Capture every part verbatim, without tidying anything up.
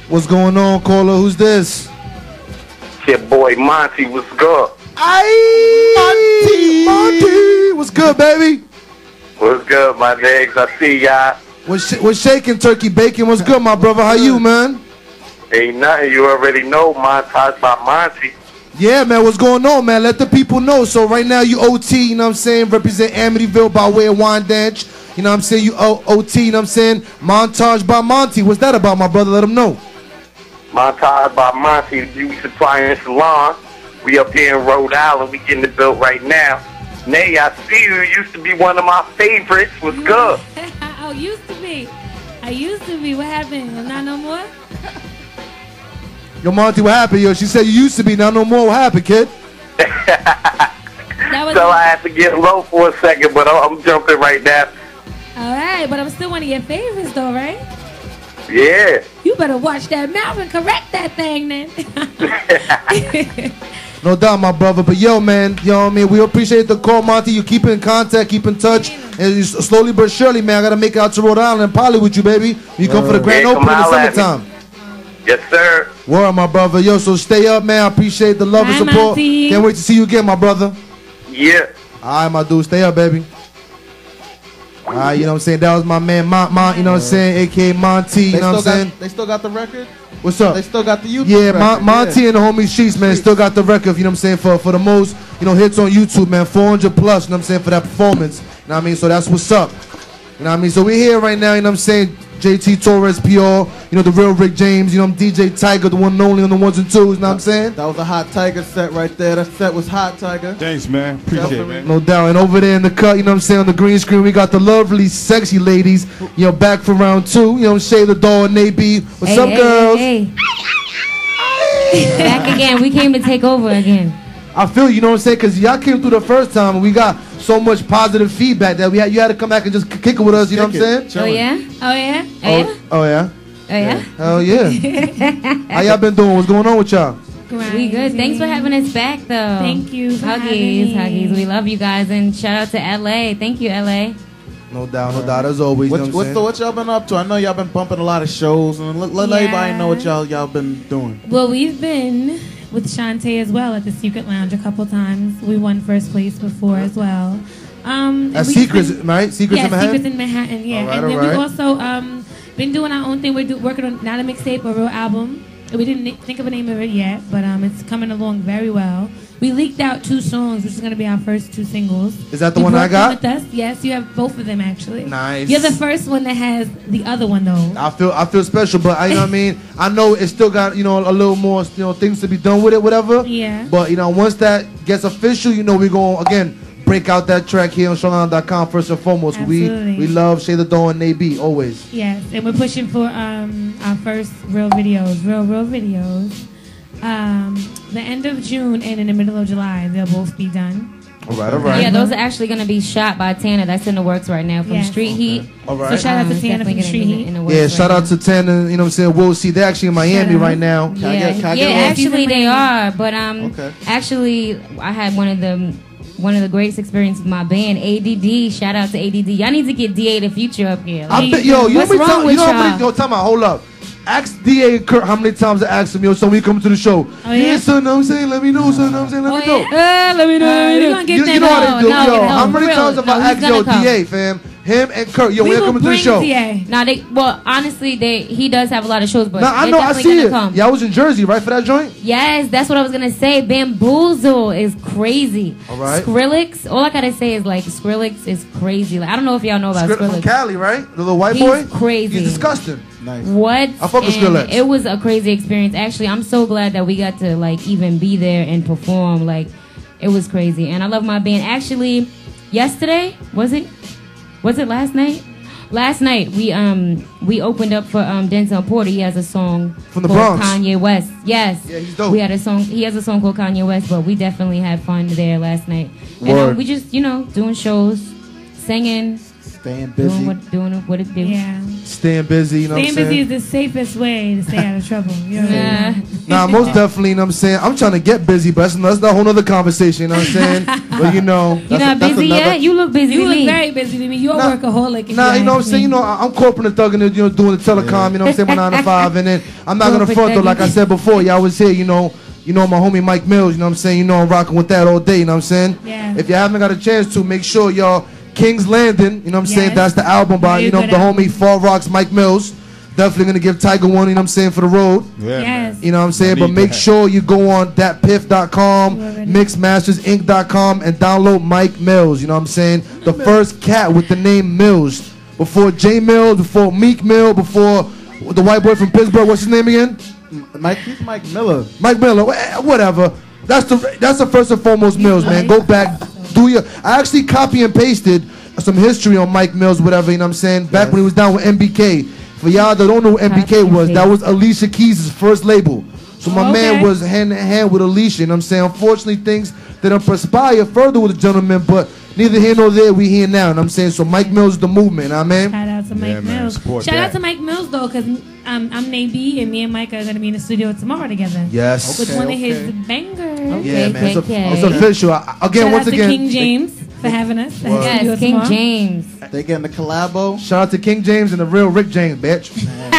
What's going on, caller? Who's this? It's your boy Monty. What's good? Aye, Monty, Monty. What's good, baby? What's good, my legs? I see y'all. What's, sh what's shaking, turkey bacon? What's good, my brother? How you, man? Ain't nothing. You already know. Montage by Monty. Yeah, man. What's going on, man? Let the people know. So right now you O T, you know what I'm saying? Represent Amityville by way of Wyandanch. You know what I'm saying? You o OT, you know what I'm saying? Montage by Monty. What's that about, my brother? Let them know. Montage by Monty, Beauty Supply and Salon. We up here in Rhode Island. We getting it built right now. Nay, I see you. You used to be one of my favorites. What's good? I used to be. I used to be. What happened? Not no more? Yo, Monty, what happened, yo? She said you used to be, now no more. What happened, kid? That was so I had to get low for a second, but I'm jumping right now. All right, but I'm still one of your favorites, though, right? Yeah. You better watch that mouth and correct that thing, then. No doubt, my brother. But yo, man, you know what I mean? We appreciate the call, Monty. You keep in contact, keep in touch. And you slowly but surely, man, I got to make it out to Rhode Island and Poly with you, baby. You come for the grand yeah, opening in the summertime. Yes, sir. Word, my brother. Yo, so stay up, man. I appreciate the love Bye, and support. Monty. Can't wait to see you again, my brother. Yeah. All right, my dude. Stay up, baby. All right, you know what I'm saying? That was my man, Mont, Mont, you know what I'm saying? A K A Monty, you They know what I'm still saying? got, they still got the record? What's up? They still got the YouTube Yeah, record. Mon Monty yeah. and the homie Sheets, man, still got the record, you know what I'm saying, for, for the most, you know, hits on YouTube, man, four hundred plus, you know what I'm saying, for that performance, you know what I mean, so that's what's up, you know what I mean, so we're here right now, you know what I'm saying, J T Torres, P R, you know, the real Rick James, you know, I'm D J Tiger, the one and only on the ones and twos, you know what I'm saying? That was a hot Tiger set right there. That set was hot, Tiger. Thanks, man. Appreciate it, man. No doubt, and over there in the cut, you know what I'm saying, on the green screen, we got the lovely, sexy ladies, you know, back for round two, you know, Shay the Doll and A B, what's hey, up, hey, girls? Hey, hey. Back again. We came to take over again. I feel you know what I'm saying, because y'all came through the first time and we got so much positive feedback that we had, you had to come back and just kick it with us, you know what I'm saying? Oh yeah? Oh, yeah? Oh yeah? Oh yeah? Oh yeah? Hell yeah. How y'all been doing? What's going on with y'all? We good. Thanks for having us back though. Thank you for having Huggies, me. Huggies. We love you guys and shout out to L A. Thank you, L A. No doubt, no doubt, as always. What, you know what what's I'm the, saying? what y'all been up to? I know y'all been bumping a lot of shows, and let, let Yeah. everybody know what y'all y'all been doing. Well, we've been with Shantae as well at the Secret Lounge a couple times. We won first place before as well. Um, At we Secrets, been- right? Secrets yeah, in Manhattan? Secrets in Manhattan, yeah. All right, and then all right. we've also um, been doing our own thing. We're do, working on not a mixtape, a real album. We didn't ni- think of a name of it yet, but um, it's coming along very well. We leaked out two songs, which is going to be our first two singles. Is that the You one I brought got? them With us. Yes, you have both of them actually. Nice. You're the first one that has the other one though. I feel I feel special, but I, you know what I mean? I know it's still got, you know, a little more, you know, things to be done with it, whatever. Yeah. But, you know, once that gets official, you know, we're going to, again, break out that track here on strong island dot com first and foremost. Absolutely. We we love Shay the Dawn and A B, always. Yes, and we're pushing for um, our first real videos, real, real videos. Um, the end of June and in the middle of July, they'll both be done. All right, all right. Yeah, those are actually going to be shot by Tana. That's in the works right now from Yes. Street Heat. All So right. shout out Um, to it's Tana definitely from gonna Street be Heat. in the works Yeah, right shout out now. to Tan and, you know what I'm saying, We'll see. They're actually in Miami out. right now. Can I Yeah, get- can I yeah. get one? Actually, they Miami. are. But um, Okay. actually, I had one of the one of the greatest experiences with my band, A D D. Shout out to A D D. Y'all need to get D A the Future up here. I Like, bet, yo, you know what's how many wrong times, with you know how y'all? many, yo, time out, hold up. Ask D A and Kurt how many times I asked him, yo, so we come to the show. Oh, yeah? yeah, son, know what I'm saying? Let me know, son, know what I'm saying? Let Oh, me know. yeah? Uh, let me know. Uh, let me we know. gonna get You, them you know how they do, No, yo. no, how for many real. times have No, I he's asked, yo, gonna D A, fam? Him and Kurt, yo, We when they will coming to the bring show. D A. Now they, well, honestly, they he does have a lot of shows, but Nah, I they're know, I definitely see gonna it. come. Yeah, I was in Jersey, right, for that joint? Yes, that's what I was gonna say. Bamboozle is crazy. All right. Skrillex, all I gotta say is like Skrillex is crazy. Like I don't know if y'all know about Skri- from Skrillex. Cali, right? The little white He's boy? crazy. He's disgusting. Nice. What? I fuck with And Skrillex. It was a crazy experience. Actually, I'm so glad that we got to like even be there and perform. Like, it was crazy, and I love my band. Actually, yesterday was it? Was it last night? Last night we um we opened up for um Denzel Porter. He has a song From the called Bronx. Kanye West. Yes. Yeah, he's dope. We had a song. He has a song called Kanye West, but we definitely had fun there last night. And Word. um, we just you know doing shows, singing, Staying busy. Doing what, doing what it do. Yeah. Staying busy, you know Staying what I'm busy saying? is the safest way to stay out of trouble. You know what I mean? Yeah. Nah, most definitely, you know what I'm saying? I'm trying to get busy, but that's, that's a whole nother conversation, you know what I'm saying? But you know. You That's a- not that's busy another- yet? You look busy You to look me. very busy to me. You're Nah, a workaholic. if Nah, you know what I'm ask saying? You me. know, I- I'm corporate and thugging it, you know, doing the telecom, you know what I'm saying? My nine to five, and then I'm not gonna Corporate front though, like I thugging. said before, y'all was here, you know, you know, my homie Mike Mills, you know what I'm saying? You know, I'm rocking with that all day, you know what I'm saying? Yeah. If you haven't got a chance to, make sure y'all, King's Landing, you know what I'm saying? Yes. That's the album by, Very you know, good the album. homie Fall Rocks, Mike Mills. Definitely gonna give Tiger one, you know what I'm saying, for the road. Yeah, Yes. man. You know what I'm saying? I But need make that. sure you go on dat piff dot com, You already- mix masters inc dot com, and download Mike Mills. You know what I'm saying? The first cat with the name Mills. Before J Mills, before Meek Mill, before the white boy from Pittsburgh. What's his name again? Mike, he's Mike Miller. Mike Miller. Wha- Whatever. That's the that's the first and foremost Mills, man. Go back, do your. I actually copy and pasted some history on Mike Mills, whatever. You know what I'm saying? Back when he was down with M B K. For y'all that don't know what M B K Copy and was, that paste. was Alicia Keys' first label. So my Oh, man okay. was hand in hand with Alicia. You know what I'm saying? Unfortunately, things didn't perspire further with the gentleman, but neither here nor there, we here now. You know what I'm saying? So Mike Mills is the movement, you know what I mean? Shout out to Mike Yeah, man, Mills. support Shout out that. to Mike Mills though, because um, I'm Nay B, and me and Mike are gonna be in the studio tomorrow together Yes. with Okay, one of his okay. bangers. Yeah, Okay, man. It's, okay, a- it's okay. official. I, again, Shout once out to again, King James for having us. at his studio Yes, King tomorrow. James. They getting the collabo. shout out to King James and the real Rick James, bitch.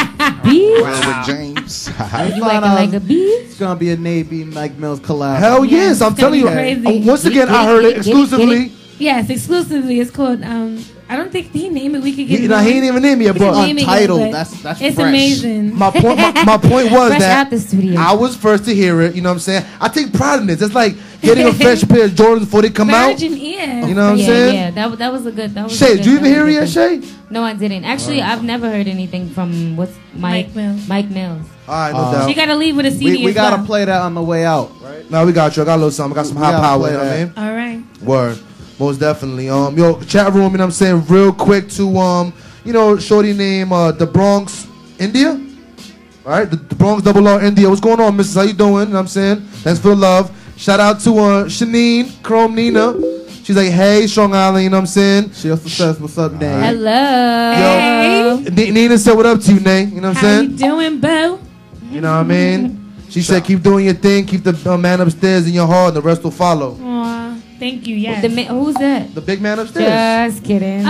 Bitch. Well, with James. You Find acting out like a bitch. It's gonna be a Navy Mike Mills collab. Hell Yeah, yes, it's I'm gonna telling be you. crazy. Uh, Once again, I heard it exclusively. Yes, exclusively. It's called. Um, I don't think he named it. We could get He, it. nah, on. he ain't even named me yet, He can but name it yet, Untitled, but that's- that's It's fresh. amazing. my point, my, my point was Fresh that out the studio. I was first to hear it. You know what I'm saying? I take pride in this. It's like getting a fresh pair of Jordans before they come out. Virgin ear. You know what I'm yeah, saying? yeah, that, wa- that was a good. That was a Shay, good, did you even that was hear a it good yet, thing. Shay? No, I didn't. Actually, I've never heard anything from what's Mike Mike Mills. Mike Mills. All right, no Uh, doubt. She got to leave with a C D. We, we as gotta well. play that on the way out, right? No, we got you. I got a little something. I got some We high gotta power. play You know what I that. mean? All right. Word. Most definitely. Um, yo, chat room, you know what I'm saying? Real quick to, um, you know, shorty name, uh, the Bronx, India? All right, the, the Bronx Double R India. What's going on, missus? How you doing? You know what I'm saying? Thanks for the love. Shout out to, uh, Shanine, Chrome Nina. She's like, hey, Strong Island, you know what I'm saying? She also says, "What's up, Nate?" Hello. Hey. N- Nina said, what up to you, Nate? You know what I'm How you saying? doing, boo? You know what I mean? She said, keep doing your thing, keep the uh, man upstairs in your heart, and the rest will follow. Aw, thank you. Yes. The ma- who's that? The big man upstairs. Just kidding.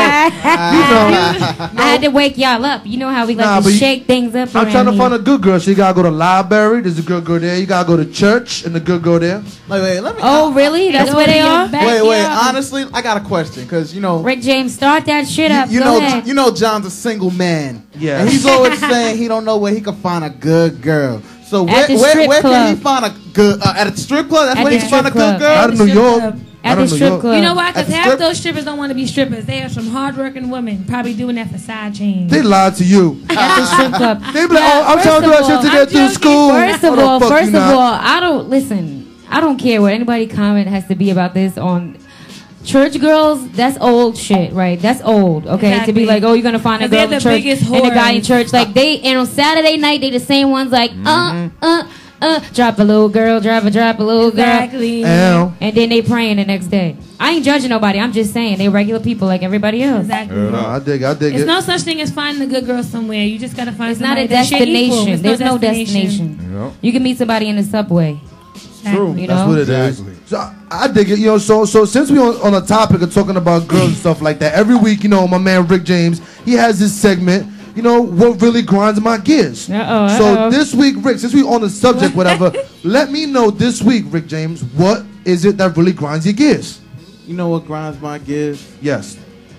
You know, I had to wake y'all up. You know how we like Nah, to but you- shake things up. I'm around trying to here. find a good girl. So you gotta go to library. There's a good girl there. You gotta go to church and a good girl there. Wait, wait, let me. Oh, really? That's where they are. Wait, wait. Backyard. Honestly, I got a question because you know, Rick James, start that shit you, up. you Go know, ahead. you know, John's a single man. Yeah. and he's always saying he don't know where he can find a good girl. So where, At the where, strip where can club. he find a good uh, at a strip club? That's At where the he can find a strip good club. Out girl. of New strip York. club. At Out the of New strip York. club. You know why? At Because the half strip- those strippers don't want to be strippers. They are some hardworking women, probably doing that for side change. They lied to you. At the strip club. They be like, oh, I'm First trying to do of that shit to all, get I'm through joking. school. First Why of the all, fuck first you of not? all, I don't listen. I don't care what anybody comment has to be about this on church girls. That's old shit, right? That's old. Okay, Exactly. to be like, oh, you're gonna find a 'Cause they're girl in the church biggest and a guy in whores. church. Like they and on Saturday night they the same ones. Like Mm-hmm. uh uh uh, drop a little girl, drop a drop a little girl. Exactly. Ow. And then they praying the next day. I ain't judging nobody. I'm just saying they regular people like everybody else. Exactly. No, I dig it. I dig It's it. no such thing as finding a good girl somewhere. You just gotta find It's not a somebody that's your equal. destination. It's There's no destination. Yep. You can meet somebody in the subway. True. You That's know? what it is. Exactly. So I, I dig it. You know, so so since we on, on a topic of talking about girls and stuff like that, every week, you know, my man Rick James, he has this segment. You know, what really grinds my gears. Uh-oh, So uh-oh. this week, Rick, since we on the subject, whatever, let me know this week, Rick James, what is it that really grinds your gears? You know what grinds my gears? Yes.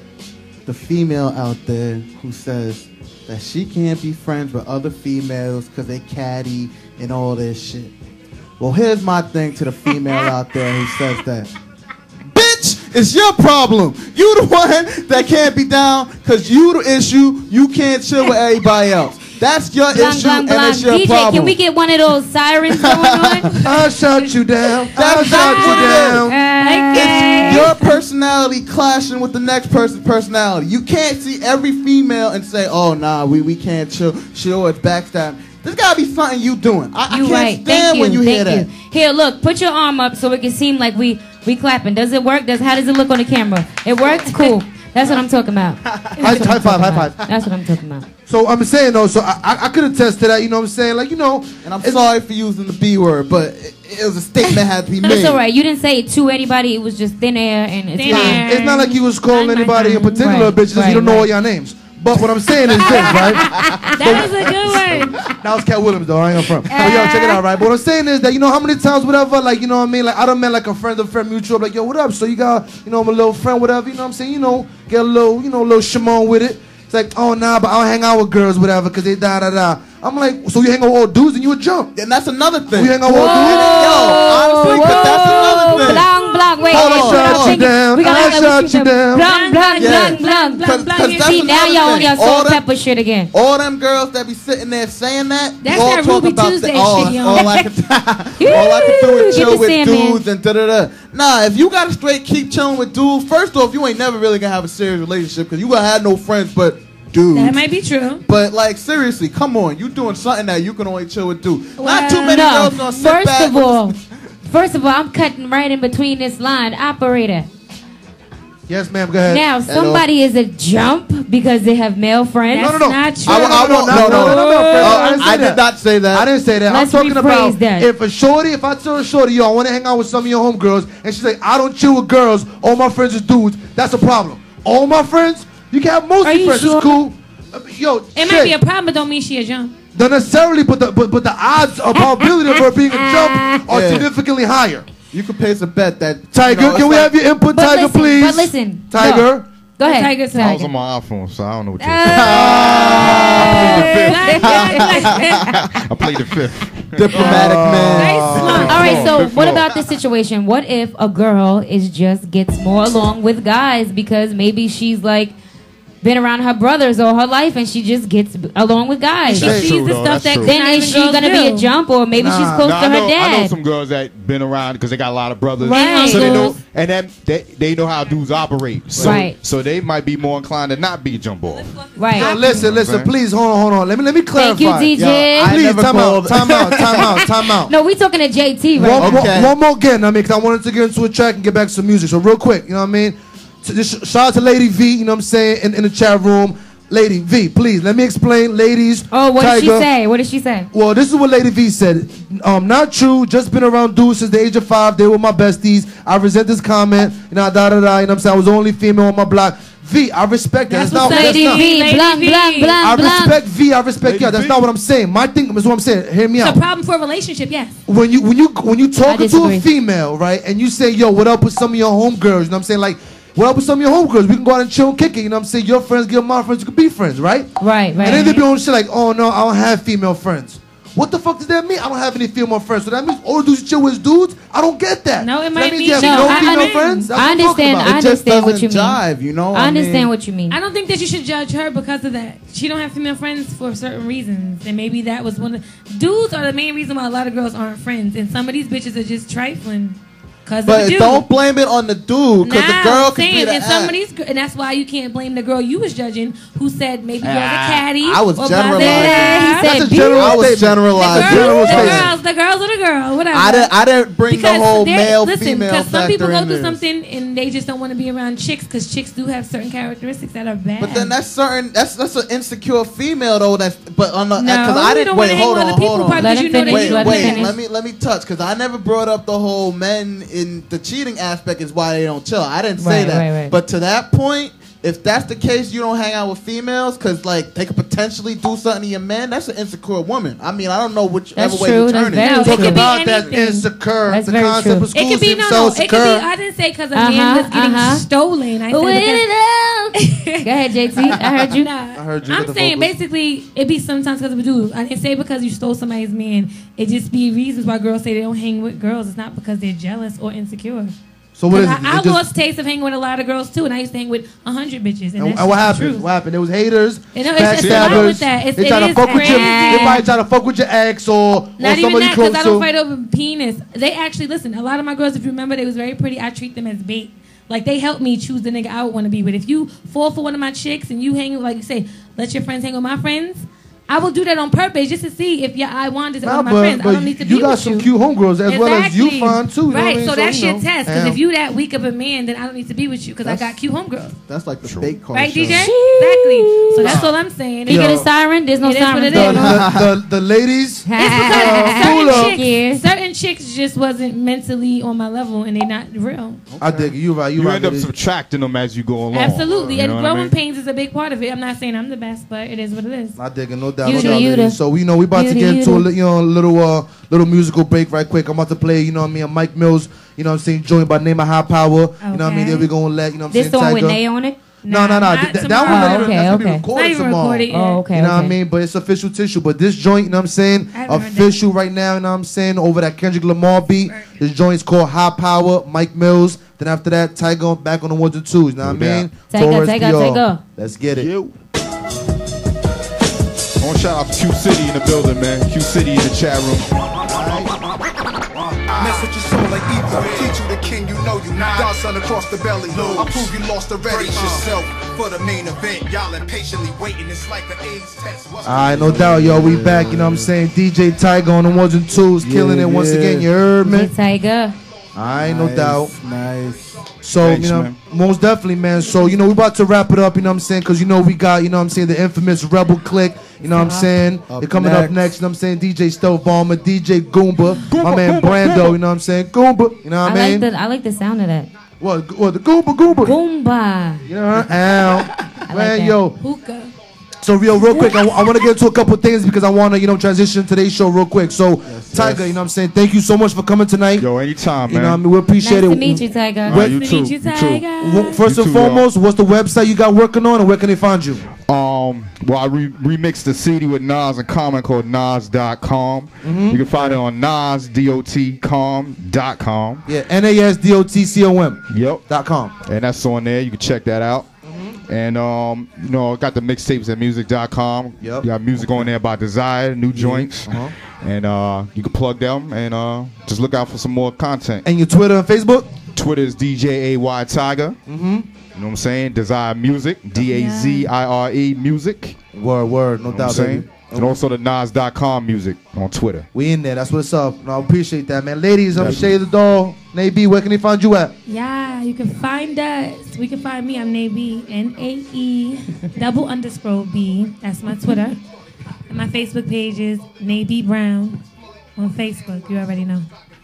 The female out there who says that she can't be friends with other females because they catty and all this shit. Well, here's my thing to the female out there who says that. Bitch, it's your problem. You the one that can't be down because you the issue. You can't chill with everybody else. That's your Blang, issue blang, and blang. it's your D J, problem. can we get one of those sirens going on? I'll shut you down. I'll That's shut you what it is. down. Okay. It's your personality clashing with the next person's personality. You can't see every female and say, "Oh, nah, we, we can't chill. She always backstab." There's gotta be something you doing. I, I You can't right. stand Thank you. when you hear Thank that. you. Here, look. Put your arm up so it can seem like we we clapping. Does it work? Does how does it look on the camera? It works. Cool. That's what I'm talking about. High, high five, high five. That's what I'm talking about. So I'm saying though, so I, I, I could attest to that. You know what I'm saying? Like you know, And I'm sorry for using the B word, but it, it was a statement that had to be made. It's all right. You didn't say it to anybody. It was just thin air, and it's Thin fine. air. it's not like you was calling Nine, nine, anybody in nine. particular Right, bitches. right, you don't know right. all your names. But what I'm saying is this, right? That was a good one. That was Cat Williams, though. I ain't gonna front. But yo, check it out, right? But what I'm saying is that, you know, how many times, whatever, like, you know what I mean? Like, I done met, like, a friend of a friend mutual, like, yo, what up? So you got, you know, my little friend, whatever, you know what I'm saying? You know, get a little, you know, a little Shimon with it. It's like, oh, nah, but I don't hang out with girls, whatever, because they da-da-da. I'm like, so you hang out with all dudes and you a jump? And that's another thing. You hang out with all dudes? Yo, honestly, but that's another thing. Blanc, blanc, wait, Hold wait, on, we shut gotta you think it- down. we gotta I think shut of you down. Blanc, blanc, Yeah. blanc, blanc, Blanc, blanc. blanc. Cause See, that's See, now another y'all on thing. your All salt them- pepper shit again. All them girls that be sitting there saying that, That's you all that talk Ruby about Tuesday the, all, shit, yo. all I can, all I can do is Get chill the with Sandman. dudes and da da da. Nah, if you gotta straight keep chilling with dudes, first off, you ain't never really gonna have a serious relationship because you gonna have no friends but dudes. That might be true. But like seriously, come on, you doing something that you can only chill with dudes. Well, Not too many No, girls gonna sit first back of with all, the- first of all, I'm cutting right in between this line. Operator. Yes, ma'am, go ahead. Now, somebody is a jump because they have male friends. no, no, no. Not true. I, I, No, no, won't- no, no, no, no, no, no, Uh, I didn't say I that. did not say that. I didn't say that. Let's I'm talking rephrase about that. if a shorty, if I tell a shorty, yo, I want to hang out with some of your homegirls, and she's like, I don't chill with girls, all my friends are dudes, that's a problem. All my friends, you can have most Are of your you friends, sure? it's cool. Uh, Yo, It might be a problem, but don't mean she a jump. Not necessarily, but the, but, but the odds of probability of her being a jump are Yeah. significantly higher. You can place a bet that Tiger, you know, can it's we like- have your input, But Tiger, listen, please? but listen, Tiger. Go ahead. Tiger, I was Tiger. on my iPhone, so I don't know what you're Black, black, black. I played the fifth. diplomatic man. Nice one. All right, so Fifth what floor. about this situation? What if a girl is just gets more along with guys because maybe she's like been around her brothers all her life and she just gets along with guys? She That's sees true, the though. stuff That's that true. Then not is even she girls gonna be a do. jump, or maybe she's Nah. close Nah, to I, her know, I know dad? some girls that been around because they got a lot of brothers, Right. so they know, Uncles. and then they, they know how dudes operate. So, Right. so they might be more inclined to not be jump off. Right. Yo, listen, listen, Okay. please, hold on, hold on. Let me let me Thank you, clarify. D J. Yo, I Please, never time out, called- time out, time out, time out. No, we talking to J T right One, now. Okay. more, one more again, I mean, because I wanted to get into a track and get back to some music. So real quick, you know what I mean? So just shout out to Lady V, you know what I'm saying, in, in the chat room. Lady V, please, let me explain, ladies. Oh, what did she Tiger. say? What did she say? Well, this is what Lady V said. Um, not true. Just been around dudes since the age of five. They were my besties. I resent this comment. You know, da da da. You know what I'm saying? I was the only female on my block. V, I respect that. That's That's not. what's That's Lady not. V, Lady blanc, V. blanc, I blanc, blanc. respect V. I respect Lady you. That's V. not what I'm saying. My thing is what I'm saying. Hear me It's out. a problem for a relationship, yes. When you when you when you talking to disagree. a female, right, and you say, "Yo, what up with some of your homegirls?" You know what I'm saying? Like, what up with some of your homegirls? We can go out and chill and kick it. You know what I'm saying? Your friends give my friends. You can be friends, right? Right, right. And then they be on shit like, "Oh no, I don't have female friends." What the fuck does that mean? I don't have any female friends. So that means all dudes you chill with is dudes? I don't get that. No, it So might that means be- you have No, no I- female I- friends? That's I what I'm talking understand. about. I It just understand what doesn't you mean. jive, you know? I understand mean, what you mean. I don't think that you should judge her because of that. She don't have female friends for certain reasons, and maybe that was one of dudes are the main reason why a lot of girls aren't friends, and some of these bitches are just trifling because of the But dude. don't blame it on the dude, because Nah, the girl I'm can be saying, the and some of ass. these, gr- and that's why you can't blame the girl you was judging, who said maybe girls are Ah, catty. I was or blah, blah, generalizing. blah. He That's said, a general I was statement. The generalizing. General girls, the statement. girls, the girls are the girl, whatever. I didn't, I didn't bring because the whole they're- male listen, female because some factor people go in through this. something and they just don't want to be around chicks because chicks do have certain characteristics that are bad. But then that's certain. That's that's an insecure female though. That's but on the No, because I you didn't don't wait. wanna hang Hold with on, other people hold on. probably Let because him you know finish, that Wait, you let him wait. finish. Let me let me touch because I never brought up the whole men in the cheating aspect is why they don't chill. I didn't say Right, that. right, right. But to that point, if that's the case, you don't hang out with females because like they could potentially do something to your man. That's an insecure woman. I mean, I don't know whichever That's way true, you that's turn very it. No, it Talk could be about that anything. insecure. That's the very concept true. of It school could be seems no, so no. It could be. secure. I didn't say because a Uh-huh, man was getting uh-huh. stolen. I Wait said it out. because. Go ahead, J T. I heard you. Nah, I heard you I'm with the saying vocals. basically it be sometimes because of a dude. I didn't say because you stole somebody's man. It just be reasons why girls say they don't hang with girls. It's not because they're jealous or insecure. So what is it? I, I It just- lost taste of hanging with a lot of girls too, and I used to hang with a hundred bitches. And, And, that's and what just happened? true. What happened? There was haters, You know, it's- it's a lot backstabbers. with that. It's- They it try to is fuck with your. crazy. They might try to fuck with your ex or, or Not even somebody that, close because I don't to. fight over penis. They actually listen. A lot of my girls, if you remember, they was very pretty. I treat them as bait. Like they help me choose the nigga I would want to be with. If you fall for one of my chicks and you hang, like you say, let your friends hang with my friends. I will do that on purpose just to see if your eye wanders Nah, with my but, friends. I but don't need to you be got with some you. cute homegirls as well as you find too. You know what I Right, mean? so that's you your know, test. Because damn. if you that weak of a man, then I don't need to be with you because I That's- got cute homegirls. That's like the fake car Right, show. D J? Exactly. So that's all I'm saying. You get Yo. a siren? There's no It is what siren. it the, is. the, the, the ladies, It's because pull up. certain chicks, Yes. certain chicks just wasn't mentally on my level and they not real. I dig it. You right. You, You right. end up ladies. subtracting them as you go along. Absolutely. You And know what growing I mean? pains is a big part of it. I'm not saying I'm the best, but it is what it is. I dig it, no doubt, You no do, doubt. you ladies. do. So you know we about You to do, get you into a do. li- you know little uh little musical break right quick. I'm about to play, you know what I mean, a Mike Mills, you know what I'm saying, joint by name of High Power. You know what I mean? Okay. Then we gonna let you know what I'm This saying. song with Tiger. Nay on it? No, no, no. Not Th- th- that tomorrow. one not even, Okay, that's gonna be okay. It's not recorded even tomorrow. recorded yet. Oh, okay. You know okay. what I mean? But it's official tissue. But this joint, you know what I'm saying? I haven't heard that. Official right now, you know what I'm saying? Over that Kendrick Lamar beat. This joint's called High Power, Mike Mills. Then after that, Tiger back on the ones and twos. You know what I No mean? Tiger, Torres Tiger, P R. Tiger. Let's get it. Yo. I want to shout out to Q City in the building, man. Q City in the chat room. Mess with your soul like ether. Teach you the king, you know you. Godson across the belly. I'll prove you lost already. Brace yourself for the main event. Y'all impatiently waiting. It's like an AIDS test. What's Alright, no doubt, yo. We back, you know what I'm saying? D J Tiger on the ones and twos, killing Yeah, it once yeah. again. You heard me? Hey, Tiger. Alright, no Nice, doubt. Nice. So, Thanks, you know, man. most definitely, man. So, you know, we about to wrap it up, you know what I'm saying? Because, you know, we got, you know what I'm saying, the infamous Rebel Clique, you know what I'm saying? Up They're coming up next. next, you know what I'm saying? D J Stealth Bomber, D J Goomba, my man Brando, you know what I'm saying? Goomba, you know I what I like mean? the I like the sound of that. What, what, the Goomba, Goomba. Boomba. You know, ow. I like Man, that. yo. Hookah. So real, real quick, I, want to get into a couple things because I want to, you know, transition today's show real quick. So, Tiger, yes. you know what I'm saying? Thank you so much for coming tonight. Yo, anytime, You know what I man. mean? We appreciate Nice it. to meet you, Tiger. All right, you Nice too. to meet you, You too. Tiger. Well, First You and too, y'all. foremost, what's the website you got working on and where can they find you? Um, well, I re- remixed the C D with Nas and Common called Nas dot com. Mm-hmm. You can find it on Nas dot com dot com. Yeah, N A S D O T C O M Yep. dot com. And that's on there. You can check that out. And um, you know, I got the mixtapes at music dot com. Yep. Got music on there by Desire, new joints. Uh-huh. And uh, you can plug them and uh, just look out for some more content. And your Twitter and Facebook? Twitter is D J A Y Tiger. Mm-hmm. You know what I'm saying? Desire Music, D A Z I R E Music. Word, word, no You know what doubt, I'm saying? baby. And also the Nas dot com music on Twitter. We in there. That's what's up. No, I appreciate that, man. Ladies, I'm Definitely. Shay the Doll. Nay B, where can they find you at? Yeah, you can find us. We can find me. I'm Nae B, N A E double underscore B. That's my Twitter. And my Facebook page is Nae B Brown on Facebook. You already know.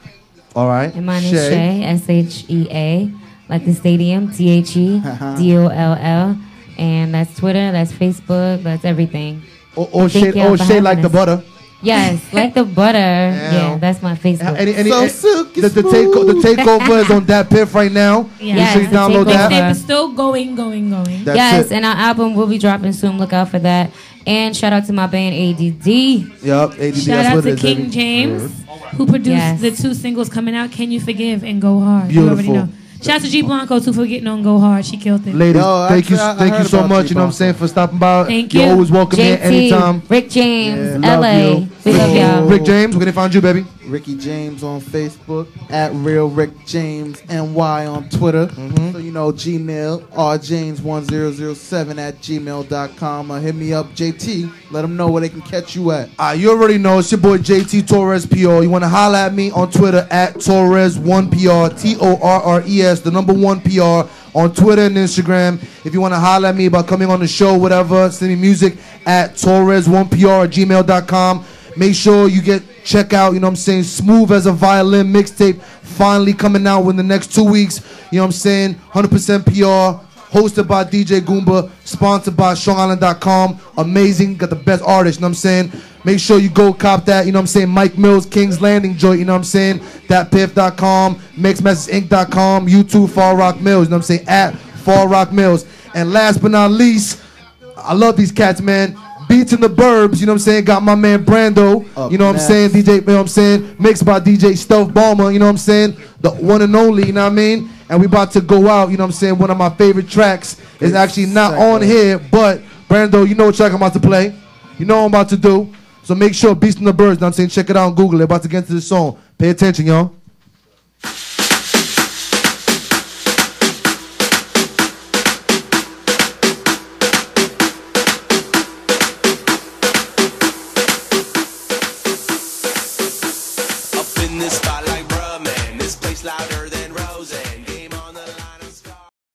All right. And mine is Shay, S H E A, like the stadium, T H E D O L L. And that's Twitter, that's Facebook, that's everything. Or, or Thank Shay, y'all or for Shay having like the us. butter. Yes, like the butter. Yeah, that's my Facebook. Any, any, So any- silky the, the, take, the takeover is on that piff right now. Yeah. Make sure you Yes, the download takeover. that. Mixtape is still going, going, going. That's yes, it. and our album will be dropping soon. Look out for that. And shout out to my band A D D. Yup, A D D, Shout that's out what to it is, King baby. James, who produced Yes. the two singles coming out, Can You Forgive and Go Hard. You already Beautiful. know. Shout out to G Blanco, too, for getting on Go Hard. She killed it. Ladies, Yo, thank you, actually, I- I thank you heard so about much. G You know what I'm Blanco. saying, for stopping by. Thank You're you. always welcome here J T, anytime. Rick James, Yeah, L love A. you. We love y'all. Rick James, where can they find you, baby? Ricky James on Facebook, at Real Rick James N Y on Twitter. Mm-hmm. So you know Gmail, r james one zero zero seven at gmail dot com. Or hit me up, J T. Let them know where they can catch you at. Uh, you already know it's your boy J T Torres P R. You want to holler at me on Twitter at Torres one P R, T O R R E S, the number one P R on Twitter and Instagram. If you want to holler at me about coming on the show, whatever, send me music at Torres one P R at gmail dot com. Make sure you get check out, you know what I'm saying, Smooth as a Violin mixtape, finally coming out within the next two weeks. You know what I'm saying, one hundred percent P R. Hosted by D J Goomba, sponsored by strong island dot com. Amazing, got the best artists, you know what I'm saying? Make sure you go cop that, you know what I'm saying? Mike Mills, King's Landing joint, you know what I'm saying? that piff dot com, mixed message inc dot com, YouTube, Fall Rock Mills, you know what I'm saying? At Fall Rock Mills. And last but not least, I love these cats, man. Beats in the Burbs, you know what I'm saying? Got my man Brando, Up you know what I'm next. saying? D J, you know what I'm saying? Mixed by D J Stealth Bomber, you know what I'm saying? The one and only, you know what I mean? And we about to go out, you know what I'm saying? One of my favorite tracks is actually not on here, but Brando, you know what track I'm about to play. You know what I'm about to do. So make sure Beats in the Burbs, you know what I'm saying? Check it out on Google. They're about to get into the song. Pay attention, y'all.